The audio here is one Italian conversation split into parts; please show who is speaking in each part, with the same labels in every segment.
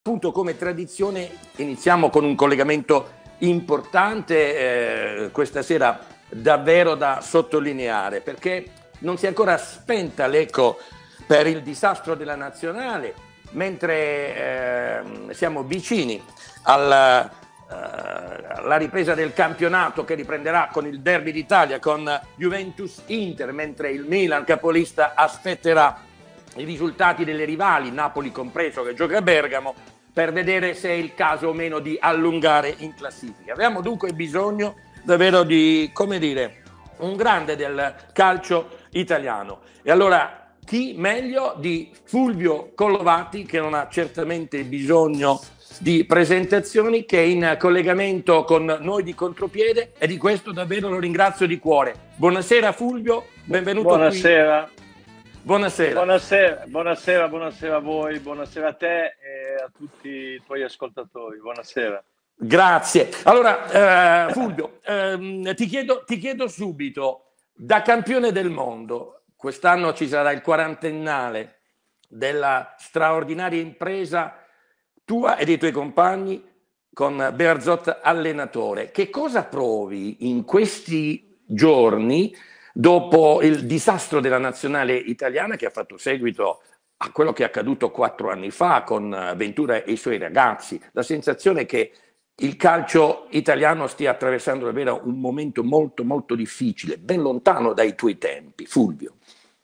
Speaker 1: appunto come tradizione iniziamo con un collegamento importante questa sera, davvero da sottolineare, perché non si è ancora spenta l'eco per il disastro della nazionale, mentre siamo vicini alla ripresa del campionato, che riprenderà con il derby d'Italia con Juventus-Inter, mentre il Milan, capolista, aspetterà i risultati delle rivali, Napoli compreso, che gioca a Bergamo, per vedere se è il caso o meno di allungare in classifica. Abbiamo dunque bisogno davvero di, come dire, un grande del calcio italiano. E allora chi meglio di Fulvio Collovati, che non ha certamente bisogno di presentazioni, che è in collegamento con noi di Contropiede, e di questo davvero lo ringrazio di cuore. Buonasera Fulvio, benvenuto.
Speaker 2: Buonasera.
Speaker 1: Qui. Buonasera.
Speaker 2: Buonasera a voi, buonasera a te e a tutti i tuoi ascoltatori. Buonasera.
Speaker 1: Grazie. Allora, Fulvio, ti chiedo subito, da campione del mondo, quest'anno ci sarà il quarantennale della straordinaria impresa tua e dei tuoi compagni con Bearzot allenatore. Che cosa provi in questi giorni dopo il disastro della nazionale italiana, che ha fatto seguito a quello che è accaduto 4 anni fa con Ventura e i suoi ragazzi? La sensazione che il calcio italiano stia attraversando davvero un momento molto molto difficile, ben lontano dai tuoi tempi. Fulvio.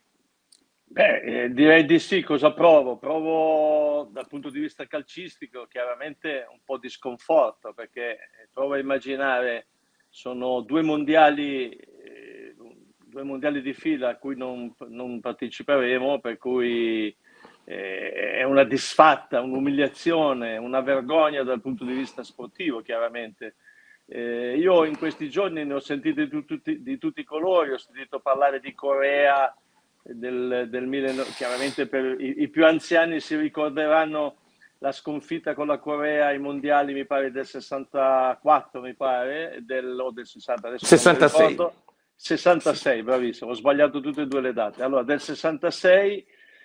Speaker 2: Direi di sì. Cosa provo? Provo dal punto di vista calcistico chiaramente un po' di sconforto, perché provo a immaginare, sono due mondiali di fila a cui non parteciperemo, per cui è una disfatta, un'umiliazione, una vergogna dal punto di vista sportivo, chiaramente. Io in questi giorni ne ho sentiti di tutti i colori, ho sentito parlare di Corea, chiaramente per i più anziani si ricorderanno la sconfitta con la Corea ai mondiali, mi pare del 64, mi pare, o del 60, adesso
Speaker 1: 66.
Speaker 2: Non mi ricordo. 66, bravissimo, ho sbagliato tutte e due le date. Allora, del 66,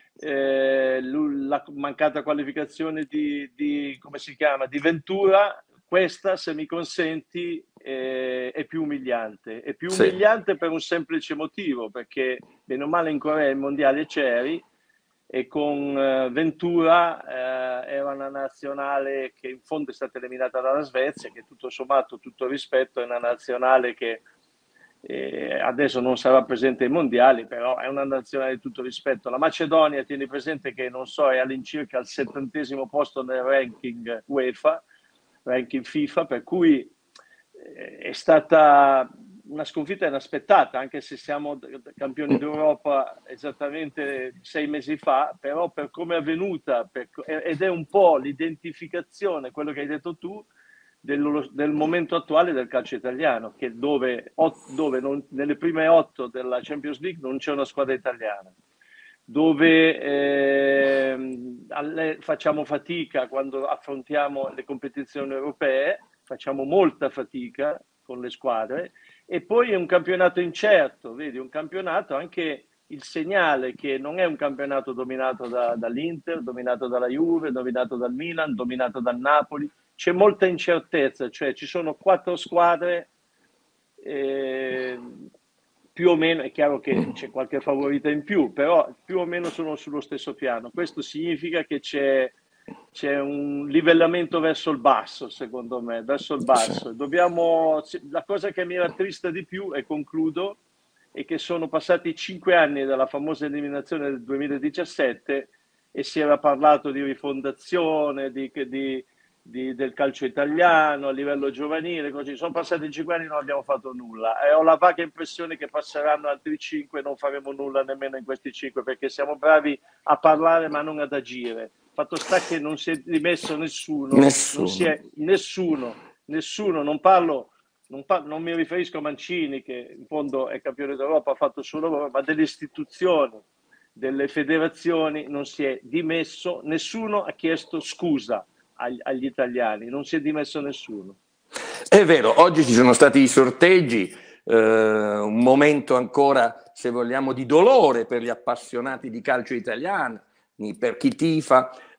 Speaker 2: la mancata qualificazione di come si chiama, di Ventura, questa, se mi consenti, è più umiliante. È più umiliante per un semplice motivo, perché bene o male in Corea il mondiale c'eri, e con Ventura era una nazionale che in fondo è stata eliminata dalla Svezia, che tutto sommato, tutto rispetto, è una nazionale che adesso non sarà presente ai mondiali, però è una nazionale di tutto rispetto. La Macedonia, tieni presente che non so, è all'incirca al 70° posto nel ranking UEFA, ranking FIFA, per cui è stata una sconfitta inaspettata, anche se siamo campioni d'Europa esattamente 6 mesi fa, però per come è avvenuta, ed è un po' l'identificazione, quello che hai detto tu, del momento attuale del calcio italiano, che dove nelle prime 8 della Champions League non c'è una squadra italiana, dove facciamo fatica quando affrontiamo le competizioni europee, facciamo molta fatica con le squadre, e poi è un campionato incerto, vedi, un campionato anche il segnale che non è un campionato dominato dall'Inter, dominato dalla Juve, dominato dal Milan, dominato dal Napoli. C'è molta incertezza, cioè ci sono 4 squadre, più o meno, è chiaro che c'è qualche favorita in più, però più o meno sono sullo stesso piano. Questo significa che c'è un livellamento verso il basso, secondo me, verso il basso. La cosa che mi rattrista di più, e concludo, è che sono passati 5 anni dalla famosa eliminazione del 2017 e si era parlato di rifondazione, del calcio italiano a livello giovanile, così. Sono passati 5 anni e non abbiamo fatto nulla, e ho la vaga impressione che passeranno altri 5 e non faremo nulla nemmeno in questi 5, perché siamo bravi a parlare ma non ad agire. Fatto sta che non si è dimesso nessuno. Non mi riferisco a Mancini, che in fondo è campione d'Europa, ha fatto il suo lavoro, ma delle istituzioni, delle federazioni non si è dimesso, nessuno ha chiesto scusa agli italiani, non si è dimesso nessuno.
Speaker 1: È vero, oggi ci sono stati i sorteggi, un momento ancora, se vogliamo, di dolore per gli appassionati di calcio italiano, per chi tifa,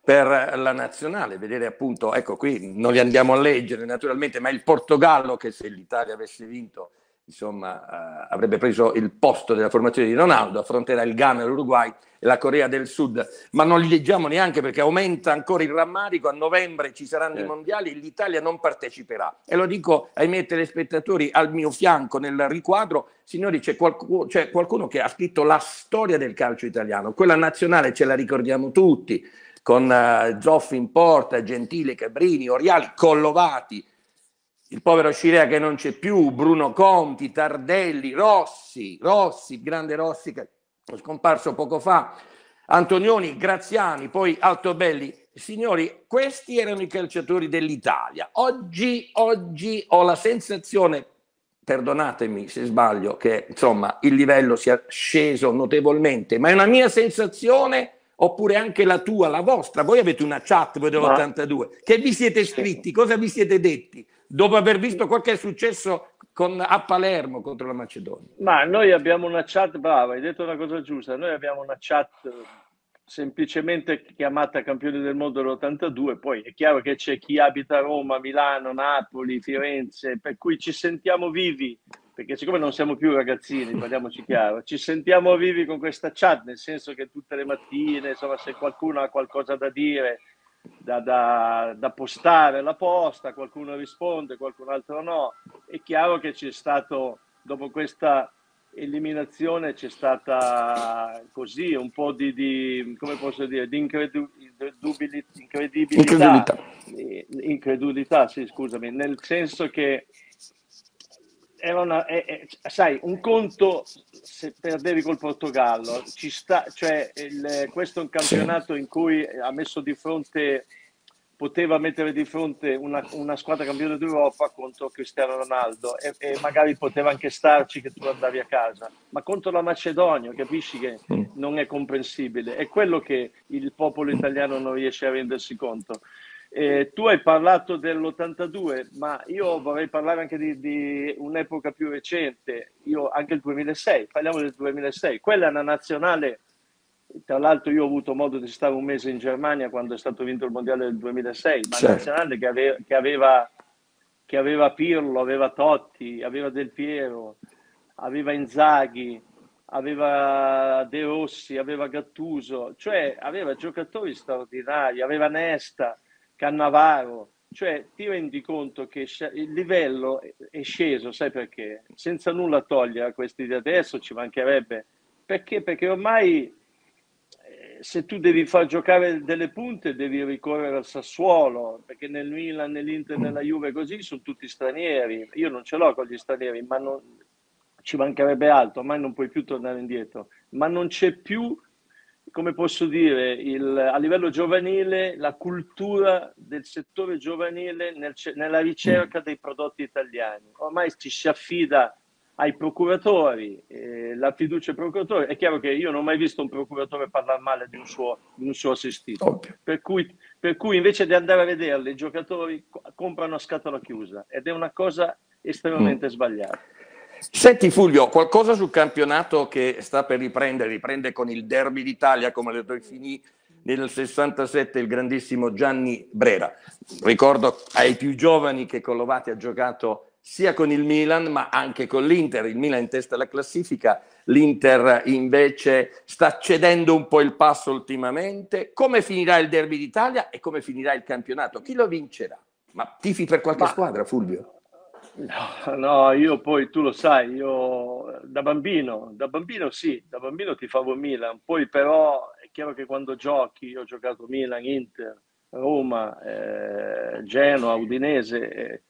Speaker 1: per la nazionale, vedere appunto, ecco qui non li andiamo a leggere naturalmente, ma il Portogallo che se l'Italia avesse vinto, insomma, avrebbe preso il posto della formazione di Ronaldo, affronterà il Ghana, l'Uruguay e la Corea del Sud, ma non li leggiamo neanche perché aumenta ancora il rammarico, a novembre ci saranno i mondiali e l'Italia non parteciperà. E lo dico ai miei telespettatori al mio fianco nel riquadro, signori, c'è qualcuno che ha scritto la storia del calcio italiano, quella nazionale ce la ricordiamo tutti, con Zoffi in porta, Gentile, Cabrini, Oriali, Collovati, il povero Scirea che non c'è più, Bruno Conti, Tardelli, Rossi, grande Rossi che è scomparso poco fa, Antonioni, Graziani, poi Altobelli. Signori, questi erano i calciatori dell'Italia. Oggi ho la sensazione, perdonatemi se sbaglio, che insomma il livello sia sceso notevolmente, ma è una mia sensazione, oppure anche la tua, la vostra. Voi avete una chat, voi dell'82, che vi siete scritti, cosa vi siete detti dopo aver visto quel che è successo a Palermo contro la Macedonia?
Speaker 2: Ma noi abbiamo una chat, brava, hai detto una cosa giusta, noi abbiamo una chat semplicemente chiamata Campioni del Mondo dell'82, poi è chiaro che c'è chi abita a Roma, Milano, Napoli, Firenze, per cui ci sentiamo vivi, perché siccome non siamo più ragazzini, parliamoci chiaro, ci sentiamo vivi con questa chat, nel senso che tutte le mattine, insomma, se qualcuno ha qualcosa da dire, da postare alla posta, qualcuno risponde, qualcun altro no. È chiaro che c'è stato, dopo questa eliminazione, c'è stata così un po' come posso dire, di incredulità, sì, scusami, nel senso che era sai, un conto se perdevi col Portogallo, ci sta, cioè questo è un campionato in cui ha messo di fronte, poteva mettere di fronte una squadra campione d'Europa contro Cristiano Ronaldo e magari poteva anche starci che tu andavi a casa, ma contro la Macedonia capisci che non è comprensibile, è quello che il popolo italiano non riesce a rendersi conto. Tu hai parlato dell'82, ma io vorrei parlare anche di un'epoca più recente, anche il 2006, parliamo del 2006, quella è una nazionale, tra l'altro io ho avuto modo di stare un mese in Germania quando è stato vinto il mondiale del 2006, ma certo. Nazionale che aveva Pirlo, aveva Totti, aveva Del Piero, aveva Inzaghi, aveva De Rossi, aveva Gattuso, cioè aveva giocatori straordinari, aveva Nesta, Cannavaro, cioè ti rendi conto che il livello è sceso, sai perché? Senza nulla togliere a questi di adesso, ci mancherebbe. Perché? Perché ormai se tu devi far giocare delle punte devi ricorrere al Sassuolo, perché nel Milan, nell'Inter, nella Juve così sono tutti stranieri. Io non ce l'ho con gli stranieri, ma ci mancherebbe altro, ormai non puoi più tornare indietro. Ma non c'è più, come posso dire, a livello giovanile, la cultura del settore giovanile nella ricerca dei prodotti italiani. Ormai ci si affida ai procuratori, la fiducia ai procuratori. È chiaro che io non ho mai visto un procuratore parlare male di un suo assistito. Per cui invece di andare a vederli, i giocatori comprano a scatola chiusa ed è una cosa estremamente sbagliata.
Speaker 1: Senti Fulvio, qualcosa sul campionato che sta per riprende con il Derby d'Italia, come le finì nel 67 il grandissimo Gianni Brera. Ricordo ai più giovani che Collovati ha giocato sia con il Milan ma anche con l'Inter, il Milan in testa alla classifica, l'Inter invece sta cedendo un po' il passo ultimamente. Come finirà il Derby d'Italia e come finirà il campionato? Chi lo vincerà? Ma tifi per qualche squadra, Fulvio?
Speaker 2: No, io poi, tu lo sai, io da bambino sì, da bambino tifavo Milan, poi però è chiaro che quando giochi, io ho giocato Milan, Inter, Roma, Genoa, Udinese,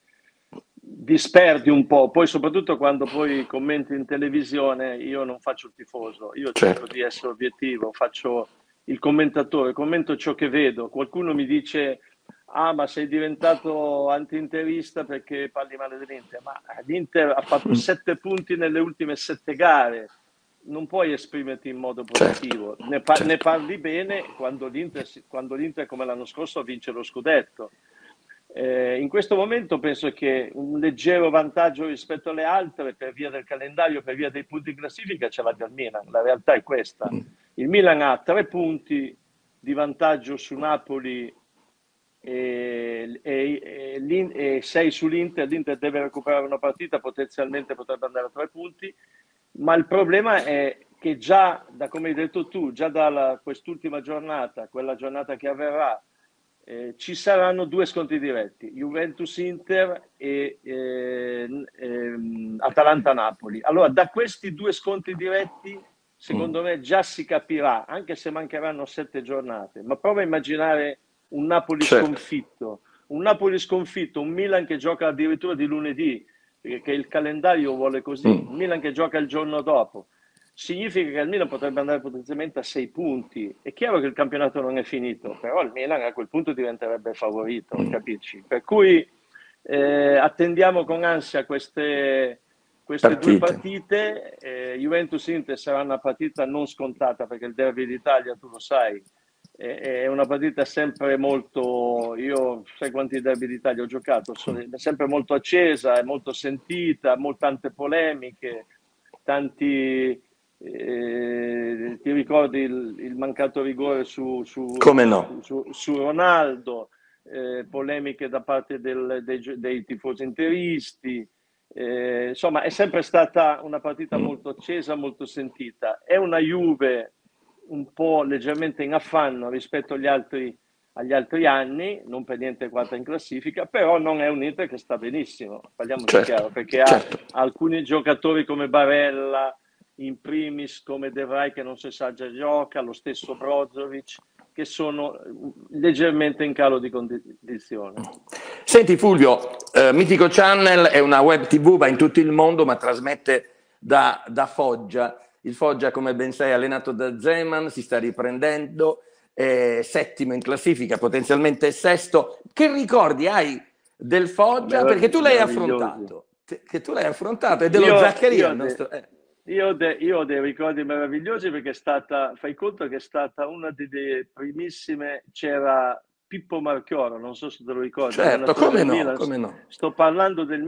Speaker 2: disperdi un po', poi soprattutto quando poi commenti in televisione, io non faccio il tifoso, io cerco di essere obiettivo, faccio il commentatore, commento ciò che vedo, qualcuno mi dice... Ah, ma sei diventato anti-interista perché parli male dell'Inter, ma l'Inter ha fatto 7 punti nelle ultime 7 gare, non puoi esprimerti in modo positivo, ne parli bene quando l'Inter come l'anno scorso vince lo scudetto. In questo momento penso che un leggero vantaggio rispetto alle altre per via del calendario, per via dei punti in classifica ce l'ha il Milan, la realtà è questa, il Milan ha 3 punti di vantaggio su Napoli e 6 sull'Inter. L'Inter deve recuperare una partita, potenzialmente potrebbe andare a 3 punti, ma il problema è che già, da come hai detto tu, già da quest'ultima giornata, quella giornata che avverrà, ci saranno 2 scontri diretti, Juventus-Inter e Atalanta-Napoli. Allora, da questi 2 scontri diretti, secondo me già si capirà, anche se mancheranno 7 giornate, ma prova a immaginare un Napoli sconfitto, un Milan che gioca addirittura di lunedì, perché il calendario vuole così, un Milan che gioca il giorno dopo. Significa che il Milan potrebbe andare potenzialmente a 6 punti. È chiaro che il campionato non è finito, però il Milan a quel punto diventerebbe favorito, capisci? Per cui attendiamo con ansia queste 2 partite. Juventus-Inter sarà una partita non scontata, perché il derby d'Italia, tu lo sai, è una partita sempre molto, io sai quanti derby d'Italia ho giocato, è sempre molto accesa, è molto sentita, tante polemiche, tanti, ti ricordi il mancato rigore su
Speaker 1: Come no?
Speaker 2: su Ronaldo, polemiche da parte dei tifosi interisti, insomma è sempre stata una partita molto accesa, molto sentita. È una Juve un po' leggermente in affanno rispetto agli altri anni, non per niente quarta in classifica, però non è un Inter che sta benissimo, parliamoci chiaro, perché ha alcuni giocatori come Barella, in primis come De Vrij che non si sa già gioca, lo stesso Brozovic, che sono leggermente in calo di condizione.
Speaker 1: Senti Fulvio, Mitico Channel è una web tv, va in tutto il mondo, ma trasmette da Foggia. Il Foggia, come ben sai, è allenato da Zeman, si sta riprendendo, è settimo in classifica, potenzialmente sesto. Che ricordi hai del Foggia? Perché tu l'hai affrontato. Che tu l'hai affrontato, e dello Zaccaria.
Speaker 2: Io ho dei ricordi meravigliosi, perché è stata, fai conto che è stata una delle primissime, c'era Pippo Marchioro, non so se te lo ricordi.
Speaker 1: Certo, come no, come no.
Speaker 2: Sto parlando del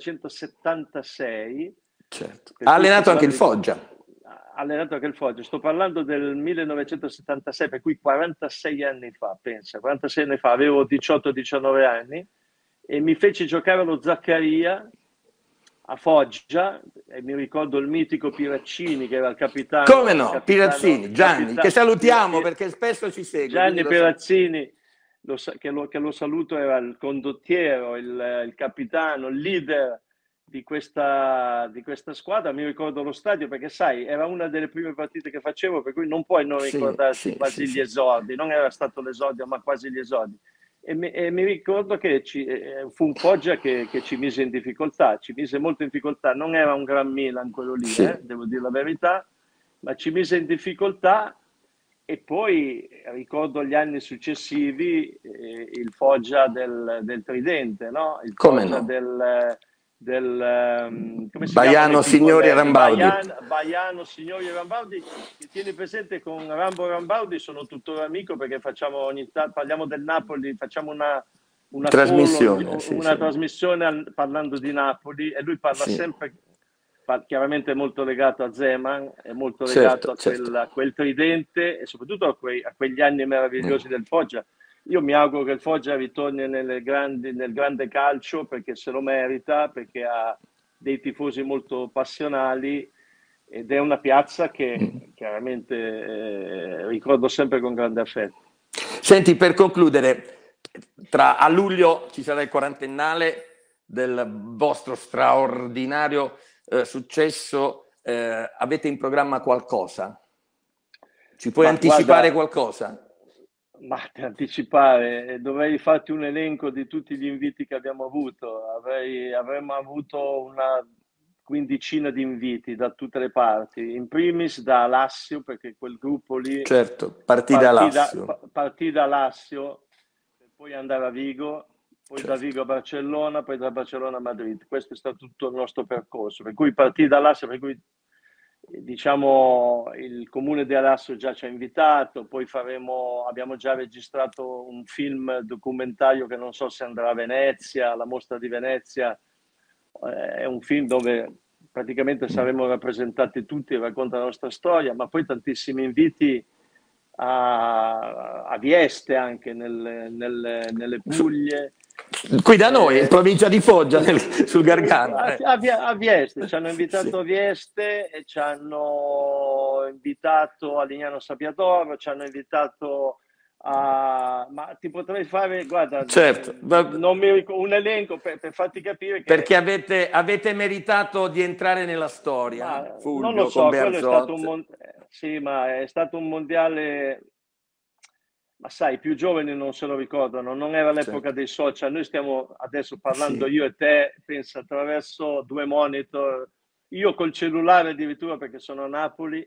Speaker 2: 1976.
Speaker 1: Certo. Ha allenato anche il Foggia.
Speaker 2: Ha allenato anche il Foggia. Sto parlando del 1976, per cui 46 anni fa, pensa, 46 anni fa, avevo 18-19 anni, e mi fece giocare allo Zaccaria a Foggia, e mi ricordo il mitico Piraccini che era il capitano.
Speaker 1: Come no, Pirazzini, Gianni, che salutiamo perché spesso ci segue.
Speaker 2: Gianni Pirazzini, che lo saluto, era il condottiero, il capitano, il leader di questa squadra. Mi ricordo lo stadio perché, sai, era una delle prime partite che facevo, per cui non puoi non ricordarti quasi gli esordi. Non era stato l'esordio, ma quasi gli esordi. E mi ricordo che fu un Foggia che ci mise in difficoltà, ci mise molto in difficoltà. Non era un gran Milan quello lì, devo dire la verità, ma ci mise in difficoltà. E poi ricordo gli anni successivi, il Foggia del Tridente, no? Il Foggia come si
Speaker 1: Baiano Signori Rambaudi.
Speaker 2: Baiano Signori Rambaudi, che tieni presente, con Rambo Rambaudi sono tuttora amico, perché facciamo ogni tanto, parliamo del Napoli, facciamo una
Speaker 1: trasmissione,
Speaker 2: trasmissione parlando di Napoli, e lui parla sempre, chiaramente molto legato a Zeman, è molto legato a quel Tridente, e soprattutto a quegli anni meravigliosi del Foggia. Io mi auguro che il Foggia ritorni nel grande calcio, perché se lo merita, perché ha dei tifosi molto passionali, ed è una piazza che chiaramente ricordo sempre con grande affetto.
Speaker 1: Senti, per concludere, a luglio ci sarà il quarantennale del vostro straordinario successo. Avete in programma qualcosa? Ci puoi anticipare qualcosa?
Speaker 2: Ma per anticipare, dovrei farti un elenco di tutti gli inviti che abbiamo avuto. Avremmo avuto una quindicina di inviti da tutte le parti, in primis da Alassio, perché quel gruppo lì partì da Alassio, per poi andare a Vigo, poi da Vigo a Barcellona, poi da Barcellona a Madrid. Questo è stato tutto il nostro percorso, per cui partì da Alassio, per cui diciamo il comune di Alassio già ci ha invitato, poi abbiamo già registrato un film documentario che non so se andrà a Venezia, alla mostra di Venezia. È un film dove praticamente saremo rappresentati tutti, racconta la nostra storia, ma poi tantissimi inviti a Vieste, anche nelle Puglie.
Speaker 1: Qui da noi, in provincia di Foggia, sul Gargano.
Speaker 2: A Vieste, ci hanno invitato
Speaker 1: Sì.
Speaker 2: a Vieste e ci hanno invitato a Lignano Sabbiadoro, ci hanno invitato a... Ma ti potrei fare, guarda,
Speaker 1: Certo.
Speaker 2: non mi ricordo, un elenco per farti capire che...
Speaker 1: Perché avete meritato di entrare nella storia, Fulvio,
Speaker 2: non lo so,
Speaker 1: con
Speaker 2: quello è stato
Speaker 1: Bearzot.
Speaker 2: sì, ma è stato un mondiale... Ma sai, i più giovani non se lo ricordano, non era l'epoca
Speaker 1: Certo.
Speaker 2: dei social. Noi stiamo adesso parlando,
Speaker 1: Sì.
Speaker 2: io e te, pensa, attraverso 2 monitor, io col cellulare addirittura perché sono a Napoli,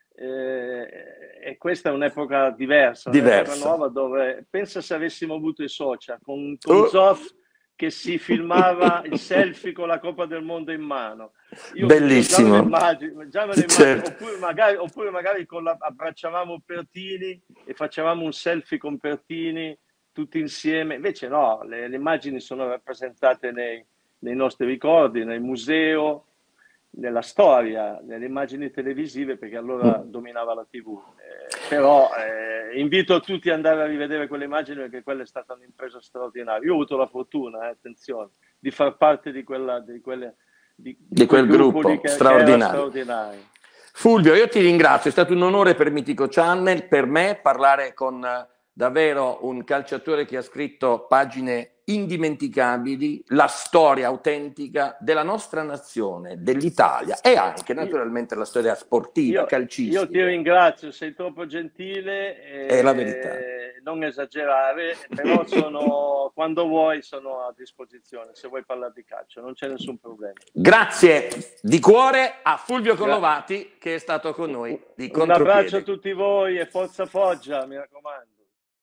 Speaker 2: e questa è un'epoca diversa, un'epoca
Speaker 1: Diversa.
Speaker 2: nuova dove, pensa se avessimo avuto i social, con Zoff che si filmava il selfie con la Coppa del Mondo in mano.
Speaker 1: Bellissimo.
Speaker 2: Già me lo immagino,
Speaker 1: Certo.
Speaker 2: oppure magari abbracciavamo Pertini e facevamo un selfie con Pertini tutti insieme. Invece no, le immagini sono rappresentate nei nostri ricordi, nel museo, nella storia, nelle immagini televisive, perché allora dominava la TV. Però invito tutti ad andare a rivedere quelle immagini, perché quella è stata un'impresa straordinaria. Io ho avuto la fortuna, attenzione, di far parte di quel gruppo lì che era straordinario.
Speaker 1: Fulvio, io ti ringrazio, è stato un onore per Mitico Channel, per me, parlare con davvero un calciatore che ha scritto pagine indimenticabili, la storia autentica della nostra nazione, dell'Italia e anche naturalmente la storia sportiva, calcistica.
Speaker 2: Io ti ringrazio, sei troppo gentile,
Speaker 1: è la verità.
Speaker 2: Non esagerare, però quando vuoi sono a disposizione, se vuoi parlare di calcio, non c'è nessun problema.
Speaker 1: Grazie di cuore a Fulvio Collovati che è stato con noi di
Speaker 2: Un abbraccio a tutti voi e forza Foggia, mi raccomando.